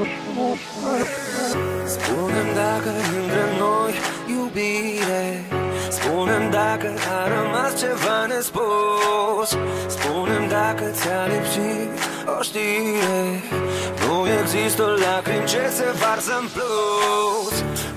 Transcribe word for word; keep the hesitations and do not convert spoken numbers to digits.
Spune-mi dacă între noi iubire, spune-mi dacă a rămas ceva nespus, spune-mi dacă ți-a lipsit o știre. Nu există lacrimi ce se varsă în plus.